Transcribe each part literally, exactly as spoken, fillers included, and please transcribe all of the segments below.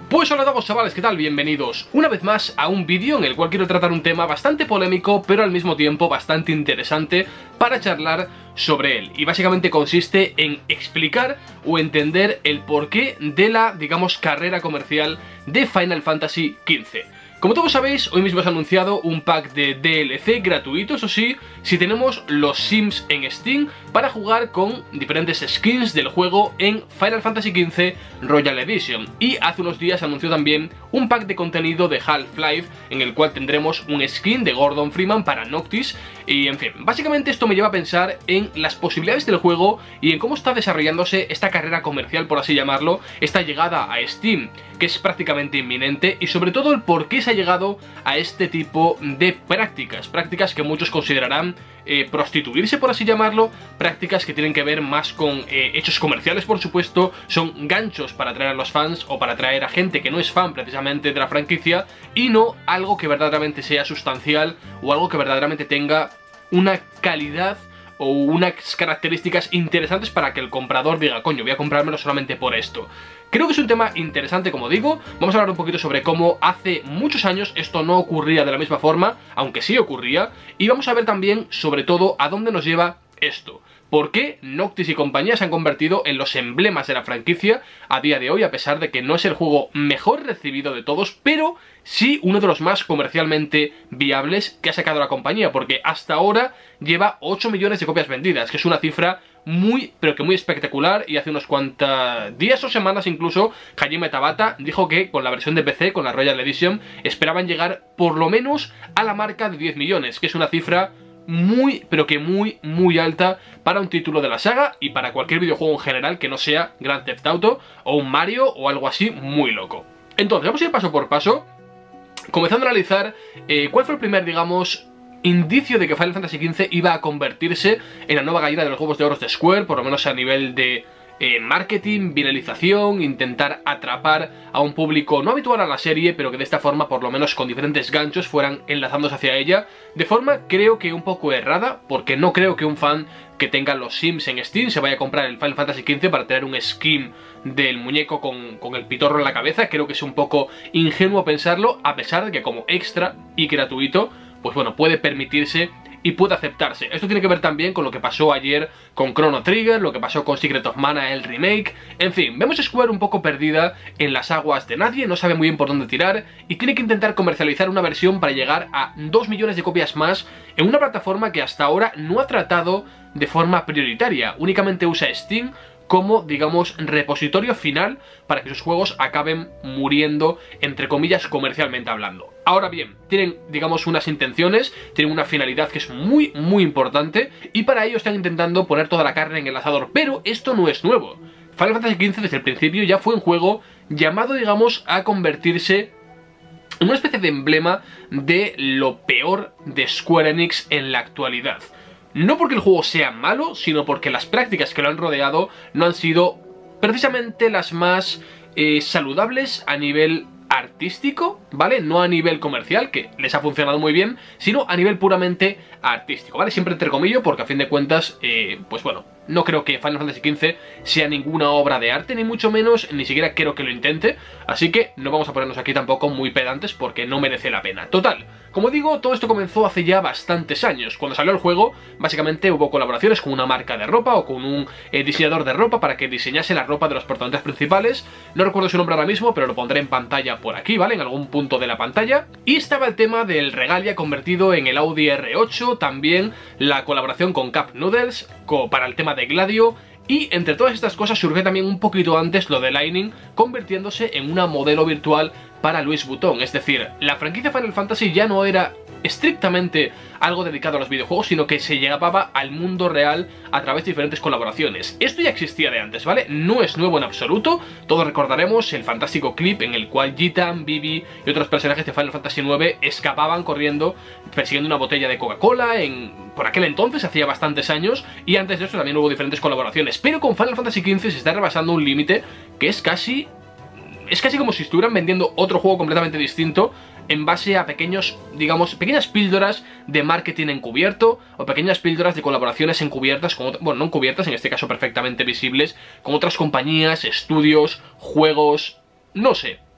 Pues hola a todos chavales, ¿qué tal? Bienvenidos una vez más a un vídeo en el cual quiero tratar un tema bastante polémico, pero al mismo tiempo bastante interesante para charlar sobre él. Y básicamente consiste en explicar o entender el porqué de la, digamos, carrera comercial de Final Fantasy quince. Como todos sabéis, hoy mismo se ha anunciado un pack de D L C gratuito, eso sí, si tenemos los Sims en Steam para jugar con diferentes skins del juego en Final Fantasy quince Royal Edition. Y hace unos días se anunció también un pack de contenido de Half-Life en el cual tendremos un skin de Gordon Freeman para Noctis. Y en fin, básicamente esto me lleva a pensar en las posibilidades del juego y en cómo está desarrollándose esta carrera comercial, por así llamarlo, esta llegada a Steam, que es prácticamente inminente, y sobre todo el por qué se ha llegado a este tipo de prácticas, prácticas que muchos considerarán eh, prostituirse, por así llamarlo, prácticas que tienen que ver más con eh, hechos comerciales, por supuesto, son ganchos para atraer a los fans o para atraer a gente que no es fan precisamente de la franquicia, y no algo que verdaderamente sea sustancial o algo que verdaderamente tenga una calidad o unas características interesantes para que el comprador diga, coño, voy a comprármelo solamente por esto. Creo que es un tema interesante, como digo. Vamos a hablar un poquito sobre cómo hace muchos años esto no ocurría de la misma forma, aunque sí ocurría, y vamos a ver también, sobre todo, a dónde nos lleva esto. ¿Por qué Noctis y compañía se han convertido en los emblemas de la franquicia a día de hoy, a pesar de que no es el juego mejor recibido de todos, pero sí uno de los más comercialmente viables que ha sacado la compañía? Porque hasta ahora lleva ocho millones de copias vendidas, que es una cifra muy, pero que muy espectacular. Y hace unos cuantos días o semanas incluso, Hajime Tabata dijo que con la versión de P C, con la Royal Edition, esperaban llegar por lo menos a la marca de diez millones, que es una cifra muy, pero que muy, muy alta para un título de la saga y para cualquier videojuego en general que no sea Grand Theft Auto o un Mario o algo así muy loco. Entonces, vamos a ir paso por paso, comenzando a analizar eh, cuál fue el primer, digamos, indicio de que Final Fantasy quince iba a convertirse en la nueva gallina de los huevos de oro de Square, por lo menos a nivel de Eh, marketing, viralización, intentar atrapar a un público no habitual a la serie, pero que de esta forma, por lo menos con diferentes ganchos, fueran enlazándose hacia ella, de forma creo que un poco errada, porque no creo que un fan que tenga los Sims en Steam se vaya a comprar el Final Fantasy quince para tener un skin del muñeco con, con el pitorro en la cabeza. Creo que es un poco ingenuo pensarlo, a pesar de que como extra y gratuito, pues bueno, puede permitirse y puede aceptarse. Esto tiene que ver también con lo que pasó ayer con Chrono Trigger, lo que pasó con Secret of Mana, el remake. En fin, vemos a Square un poco perdida en las aguas de nadie, no sabe muy bien por dónde tirar y tiene que intentar comercializar una versión para llegar a dos millones de copias más en una plataforma que hasta ahora no ha tratado de forma prioritaria. Únicamente usa Steam como, digamos, repositorio final para que sus juegos acaben muriendo, entre comillas, comercialmente hablando. Ahora bien, tienen, digamos, unas intenciones, tienen una finalidad que es muy, muy importante, y para ello están intentando poner toda la carne en el asador, pero esto no es nuevo. Final Fantasy quince desde el principio ya fue un juego llamado, digamos, a convertirse en una especie de emblema de lo peor de Square Enix en la actualidad. No porque el juego sea malo, sino porque las prácticas que lo han rodeado no han sido precisamente las más eh, saludables a nivel artístico, ¿vale? No a nivel comercial, que les ha funcionado muy bien, sino a nivel puramente artístico, ¿vale? Siempre entre comillas, porque a fin de cuentas, eh, pues bueno, no creo que Final Fantasy quince sea ninguna obra de arte, ni mucho menos, ni siquiera quiero que lo intente, así que no vamos a ponernos aquí tampoco muy pedantes porque no merece la pena. Total, como digo, todo esto comenzó hace ya bastantes años. Cuando salió el juego, básicamente hubo colaboraciones con una marca de ropa o con un eh, diseñador de ropa para que diseñase la ropa de los protagonistas principales. No recuerdo su nombre ahora mismo, pero lo pondré en pantalla por aquí, ¿vale? En algún punto de la pantalla. Y estaba el tema del Regalia convertido en el Audi R ocho, también la colaboración con Cup Noodles para el tema de Gladio. Y entre todas estas cosas surgió también un poquito antes lo de Lightning, convirtiéndose en una modelo virtual para Louis Vuitton. Es decir, la franquicia Final Fantasy ya no era estrictamente algo dedicado a los videojuegos, sino que se llevaba al mundo real a través de diferentes colaboraciones. Esto ya existía de antes, ¿vale? No es nuevo en absoluto. Todos recordaremos el fantástico clip en el cual Gitan, Vivi y otros personajes de Final Fantasy nueve escapaban corriendo persiguiendo una botella de Coca-Cola en... por aquel entonces, hacía bastantes años, y antes de eso también hubo diferentes colaboraciones. Pero con Final Fantasy quince se está rebasando un límite que es casi... es casi como si estuvieran vendiendo otro juego completamente distinto en base a pequeños, digamos, pequeñas píldoras de marketing encubierto o pequeñas píldoras de colaboraciones encubiertas, con, bueno, no encubiertas, en este caso perfectamente visibles, con otras compañías, estudios, juegos, no sé.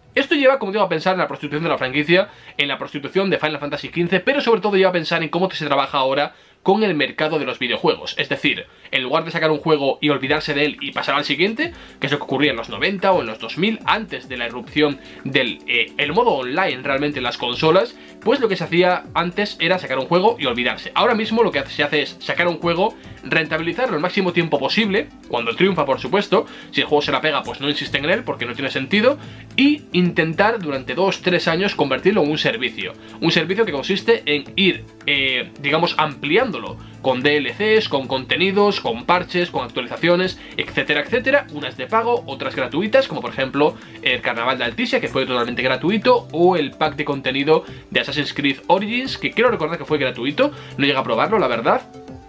Esto lleva, como digo, a pensar en la prostitución de la franquicia, en la prostitución de Final Fantasy quince, pero sobre todo lleva a pensar en cómo se trabaja ahora con el mercado de los videojuegos. Es decir, en lugar de sacar un juego y olvidarse de él y pasar al siguiente, que es lo que ocurría en los noventa o en los dos mil, antes de la irrupción del eh, el modo online realmente en las consolas, pues lo que se hacía antes era sacar un juego y olvidarse. Ahora mismo lo que se hace es sacar un juego, rentabilizarlo el máximo tiempo posible, cuando triunfa por supuesto. Si el juego se la pega, pues no insisten en él porque no tiene sentido, y intentar durante dos tres años convertirlo en un servicio. Un servicio que consiste en ir, eh, digamos, ampliándolo con D L Cs, con contenidos, con parches, con actualizaciones, etcétera, etcétera. Unas de pago, otras gratuitas, como por ejemplo el Carnaval de Altisia, que fue totalmente gratuito, o el pack de contenido de Assassin's Creed Origins, que quiero recordar que fue gratuito, no llegué a probarlo, la verdad.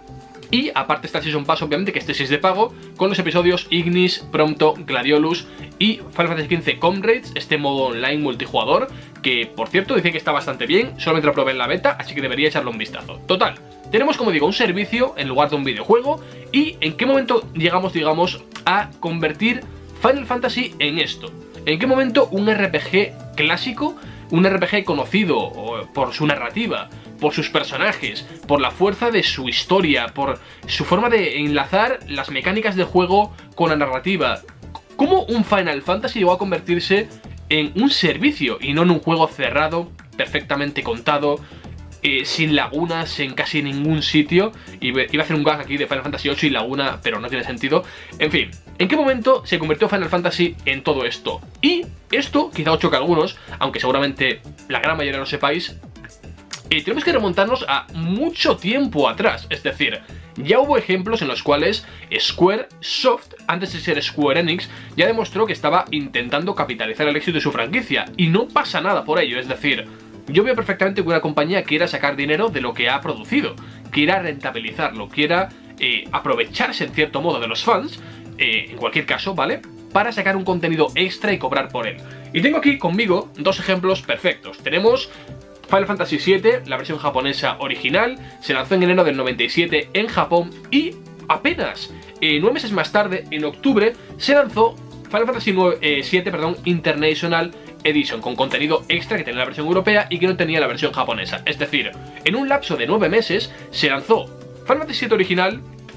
Y aparte está el Season Pass, obviamente, que este sí es de pago, con los episodios Ignis, Prompto, Gladiolus y Final Fantasy quince Comrades, este modo online multijugador, que por cierto dicen que está bastante bien, solamente lo probé en la beta, así que debería echarle un vistazo. Total, tenemos, como digo, un servicio en lugar de un videojuego. ¿Y en qué momento llegamos, digamos, a convertir Final Fantasy en esto? ¿En qué momento un R P G clásico, un R P G conocido por su narrativa, por sus personajes, por la fuerza de su historia, por su forma de enlazar las mecánicas del juego con la narrativa, cómo un Final Fantasy llegó a convertirse en un servicio y no en un juego cerrado, perfectamente contado, eh, sin lagunas en casi ningún sitio? Iba a hacer un gag aquí de Final Fantasy ocho y laguna, pero no tiene sentido. En fin, ¿en qué momento se convirtió Final Fantasy en todo esto? Y esto quizá os choque a algunos, aunque seguramente la gran mayoría lo sepáis. Eh, tenemos que remontarnos a mucho tiempo atrás, es decir, ya hubo ejemplos en los cuales Square Soft, antes de ser Square Enix, ya demostró que estaba intentando capitalizar el éxito de su franquicia, y no pasa nada por ello. Es decir, yo veo perfectamente que una compañía quiera sacar dinero de lo que ha producido, quiera rentabilizarlo, quiera eh, aprovecharse en cierto modo de los fans, eh, en cualquier caso, ¿vale?, para sacar un contenido extra y cobrar por él. Y tengo aquí conmigo dos ejemplos perfectos. Tenemos Final Fantasy siete, la versión japonesa original, se lanzó en enero del noventa y siete en Japón, y apenas eh, nueve meses más tarde, en octubre, se lanzó Final Fantasy siete, perdón, International Edition, con contenido extra que tenía la versión europea y que no tenía la versión japonesa. Es decir, en un lapso de nueve meses se lanzó Final Fantasy siete original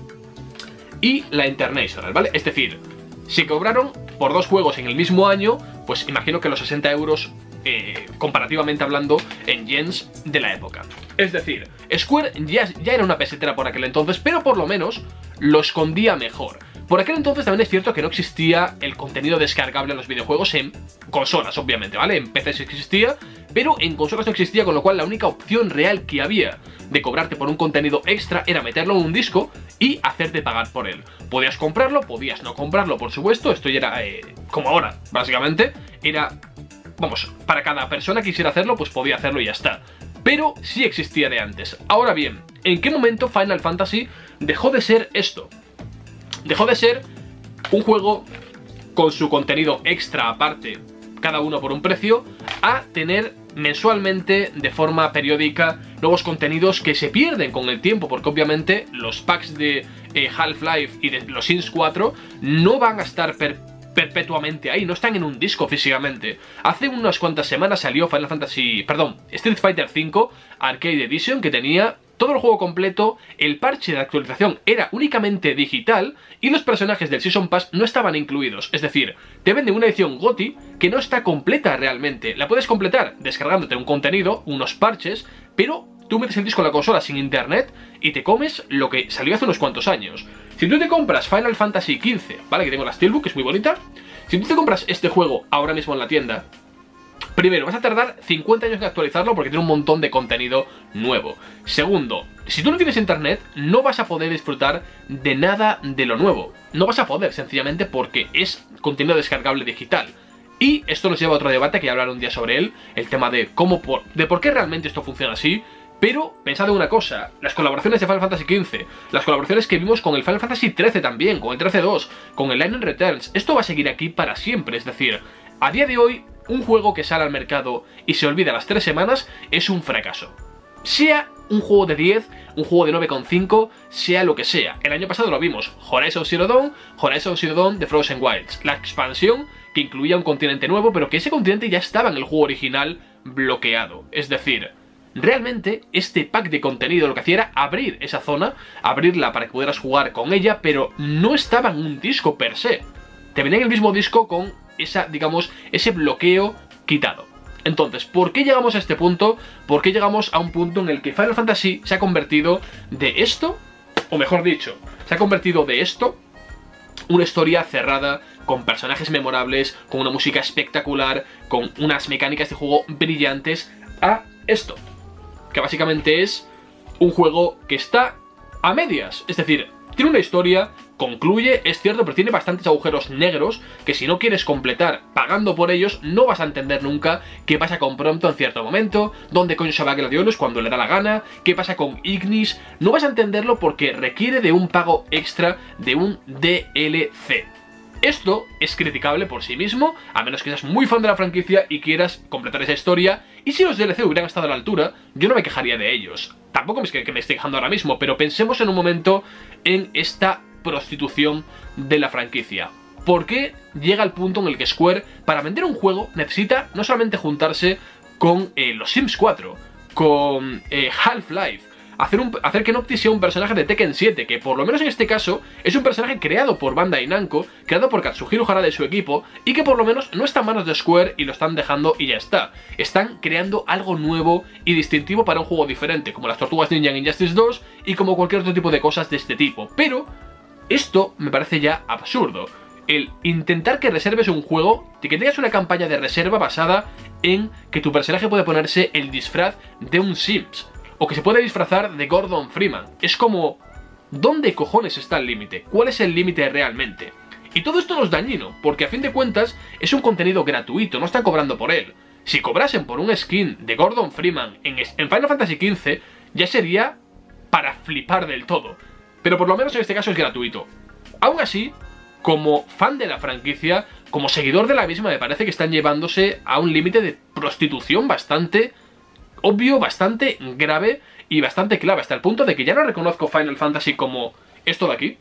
y la International, ¿vale? Es decir, se cobraron por dos juegos en el mismo año, pues imagino que los sesenta euros Eh, comparativamente hablando en yens de la época. Es decir, Square ya, ya era una pesetera por aquel entonces, pero por lo menos lo escondía mejor. Por aquel entonces también es cierto que no existía el contenido descargable en los videojuegos en consolas, obviamente, ¿vale? En P C sí existía, pero en consolas no existía, con lo cual la única opción real que había de cobrarte por un contenido extra era meterlo en un disco y hacerte pagar por él. Podías comprarlo, podías no comprarlo, por supuesto, esto ya era eh, como ahora, básicamente, era... Vamos, para cada persona que quisiera hacerlo, pues podía hacerlo y ya está. Pero sí existía de antes. Ahora bien, ¿en qué momento Final Fantasy dejó de ser esto? Dejó de ser un juego con su contenido extra aparte, cada uno por un precio, a tener mensualmente, de forma periódica, nuevos contenidos que se pierden con el tiempo, porque obviamente los packs de eh, Half-Life y de los Sims cuatro no van a estar per perpetuamente ahí, no están en un disco físicamente. Hace unas cuantas semanas salió Final Fantasy, perdón, Street Fighter cinco Arcade Edition, que tenía todo el juego completo, el parche de actualización era únicamente digital y los personajes del Season Pass no estaban incluidos. Es decir, te venden una edición GOTY que no está completa realmente. La puedes completar descargándote un contenido, unos parches, pero tú metes el disco en la consola sin internet y te comes lo que salió hace unos cuantos años. Si tú te compras Final Fantasy quince, ¿vale? Que tengo la Steelbook, que es muy bonita. Si tú te compras este juego ahora mismo en la tienda, primero, vas a tardar cincuenta años en actualizarlo porque tiene un montón de contenido nuevo. Segundo, si tú no tienes internet, no vas a poder disfrutar de nada de lo nuevo. No vas a poder, sencillamente porque es contenido descargable digital. Y esto nos lleva a otro debate, que ya hablaré un día sobre él, el tema de cómo por, de por qué realmente esto funciona así. Pero pensad en una cosa, las colaboraciones de Final Fantasy quince, las colaboraciones que vimos con el Final Fantasy trece también, con el trece dos, con el Lightning Returns, esto va a seguir aquí para siempre. Es decir, a día de hoy, un juego que sale al mercado y se olvida a las tres semanas es un fracaso. Sea un juego de diez, un juego de nueve coma cinco, sea lo que sea. El año pasado lo vimos, Horizon Zero Dawn, Horizon Zero Dawn de Frozen Wilds, la expansión que incluía un continente nuevo, pero que ese continente ya estaba en el juego original bloqueado. Es decir, realmente este pack de contenido lo que hacía era abrir esa zona, abrirla para que pudieras jugar con ella, pero no estaba en un disco per se. Te venía en el mismo disco con esa, digamos, ese bloqueo quitado. Entonces, ¿por qué llegamos a este punto? ¿Por qué llegamos a un punto en el que Final Fantasy se ha convertido de esto, o mejor dicho, se ha convertido de esto, una historia cerrada, con personajes memorables, con una música espectacular, con unas mecánicas de juego brillantes, a esto, que básicamente es un juego que está a medias? Es decir, tiene una historia, concluye, es cierto, pero tiene bastantes agujeros negros que si no quieres completar pagando por ellos, no vas a entender nunca qué pasa con Prompto en cierto momento, dónde coño se va Gladiolus cuando le da la gana, qué pasa con Ignis. No vas a entenderlo porque requiere de un pago extra, de un D L C. Esto es criticable por sí mismo, a menos que seas muy fan de la franquicia y quieras completar esa historia. Y si los D L C hubieran estado a la altura, yo no me quejaría de ellos. Tampoco es que me esté quejando ahora mismo, pero pensemos en un momento en esta prostitución de la franquicia. ¿Por qué llega el punto en el que Square, para vender un juego, necesita no solamente juntarse con eh, los Sims cuatro, con eh, Half-Life, hacer, un, hacer que Noctis sea un personaje de Tekken siete, que por lo menos en este caso es un personaje creado por Bandai Namco, creado por Katsuhiro Harada y su equipo, y que por lo menos no está en manos de Square y lo están dejando y ya está. Están creando algo nuevo y distintivo para un juego diferente, como las Tortugas Ninja en Injustice dos y como cualquier otro tipo de cosas de este tipo. Pero esto me parece ya absurdo. El intentar que reserves un juego, que tengas una campaña de reserva basada en que tu personaje puede ponerse el disfraz de un Sims, o que se puede disfrazar de Gordon Freeman. Es como, ¿dónde cojones está el límite? ¿Cuál es el límite realmente? Y todo esto no es dañino, porque a fin de cuentas es un contenido gratuito, no están cobrando por él. Si cobrasen por un skin de Gordon Freeman en, en Final Fantasy quince, ya sería para flipar del todo. Pero por lo menos en este caso es gratuito. Aún así, como fan de la franquicia, como seguidor de la misma, me parece que están llevándose a un límite de prostitución bastante obvio, bastante grave y bastante clave, hasta el punto de que ya no reconozco Final Fantasy como esto de aquí.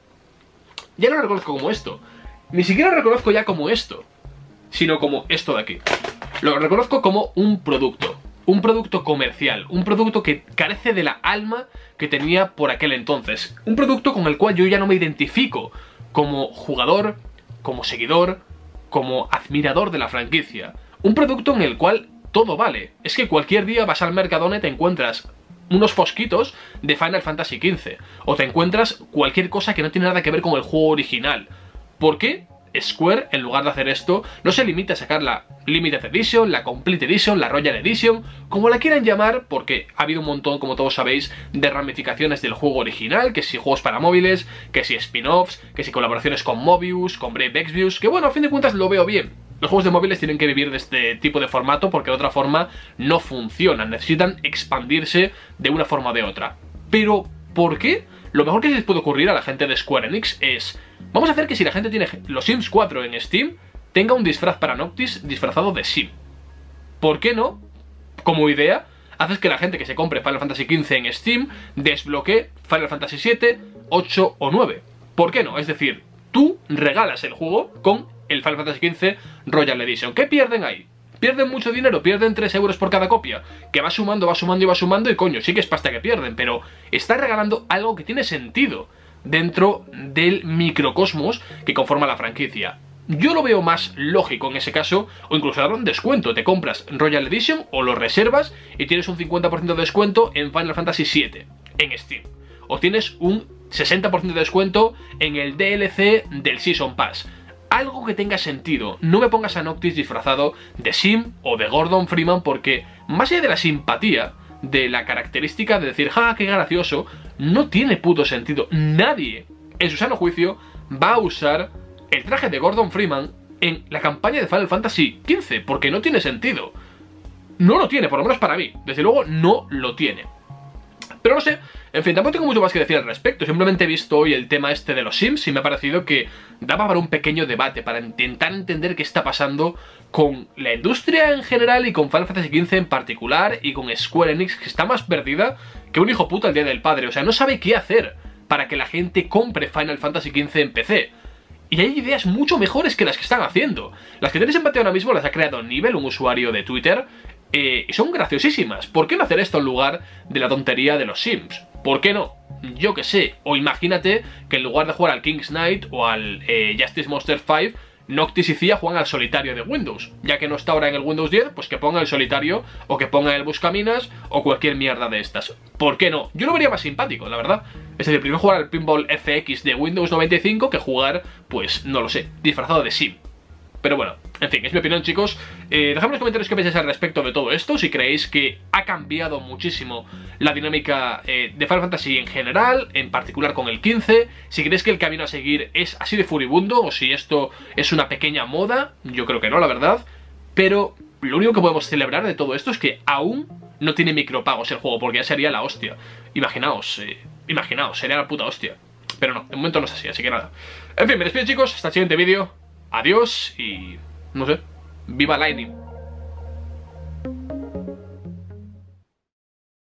Ya no lo reconozco como esto. Ni siquiera lo reconozco ya como esto, sino como esto de aquí. Lo reconozco como un producto. Un producto comercial, un producto que carece de la alma que tenía por aquel entonces. Un producto con el cual yo ya no me identifico como jugador, como seguidor, como admirador de la franquicia. Un producto en el cual todo vale. Es que cualquier día vas al Mercadona y te encuentras unos fosquitos de Final Fantasy quince. O te encuentras cualquier cosa que no tiene nada que ver con el juego original. ¿Por qué Square, en lugar de hacer esto, no se limita a sacar la Limited Edition, la Complete Edition, la Royal Edition, como la quieran llamar, porque ha habido un montón, como todos sabéis, de ramificaciones del juego original, que si juegos para móviles, que si spin-offs, que si colaboraciones con Mobius, con Brave Exvius, que bueno, a fin de cuentas lo veo bien. Los juegos de móviles tienen que vivir de este tipo de formato porque de otra forma no funcionan, necesitan expandirse de una forma o de otra. Pero, ¿por qué? Lo mejor que se les puede ocurrir a la gente de Square Enix es: vamos a hacer que si la gente tiene los Sims cuatro en Steam, tenga un disfraz para Noctis disfrazado de Sim. ¿Por qué no? Como idea, haces que la gente que se compre Final Fantasy quince en Steam desbloquee Final Fantasy siete, ocho o nueve. ¿Por qué no? Es decir, tú regalas el juego con el Final Fantasy quince Royal Edition. ¿Qué pierden ahí? Pierden mucho dinero, pierden tres euros por cada copia, que va sumando, va sumando y va sumando, y coño, sí que es pasta que pierden, pero está regalando algo que tiene sentido dentro del microcosmos que conforma la franquicia. Yo lo veo más lógico en ese caso, o incluso dar un descuento. Te compras Royal Edition o lo reservas y tienes un cincuenta por ciento de descuento en Final Fantasy siete en Steam. O tienes un sesenta por ciento de descuento en el D L C del Season Pass. Algo que tenga sentido. No me pongas a Noctis disfrazado de Sim o de Gordon Freeman, porque más allá de la simpatía, de la característica de decir ¡ja, qué gracioso!, no tiene puto sentido. Nadie, en su sano juicio, va a usar el traje de Gordon Freeman en la campaña de Final Fantasy quince, porque no tiene sentido. No lo tiene, por lo menos para mí. Desde luego no lo tiene. Pero no sé, en fin, tampoco tengo mucho más que decir al respecto. Simplemente he visto hoy el tema este de los Sims y me ha parecido que daba para un pequeño debate, para intentar entender qué está pasando con la industria en general y con Final Fantasy quince en particular, y con Square Enix, que está más perdida que un hijo puta el día del padre. O sea, no sabe qué hacer para que la gente compre Final Fantasy quince en P C. Y hay ideas mucho mejores que las que están haciendo. Las que tenéis en Patreon ahora mismo las ha creado Nivel, un usuario de Twitter, eh, y son graciosísimas. ¿Por qué no hacer esto en lugar de la tontería de los Sims? ¿Por qué no? Yo que sé. O imagínate que en lugar de jugar al King's Knight o al eh, Justice Monster cinco, Noctis y Cia juegan al solitario de Windows. Ya que no está ahora en el Windows diez, pues que ponga el solitario o que ponga el Buscaminas o cualquier mierda de estas. ¿Por qué no? Yo lo vería más simpático, la verdad. Es decir, prefiero jugar al Pinball F X de Windows noventa y cinco que jugar, pues, no lo sé, disfrazado de Sim. Pero bueno, en fin, es mi opinión, chicos. Eh, dejadme en los comentarios qué pensáis al respecto de todo esto. Si creéis que ha cambiado muchísimo la dinámica eh, de Final Fantasy en general, en particular con el quince. Si creéis que el camino a seguir es así de furibundo o si esto es una pequeña moda. Yo creo que no, la verdad. Pero lo único que podemos celebrar de todo esto es que aún no tiene micropagos el juego, porque ya sería la hostia. Imaginaos, eh, imaginaos, sería la puta hostia. Pero no, de momento no es así, así que nada. En fin, me despido, chicos, hasta el siguiente vídeo. Adiós y... no sé, viva Lightning.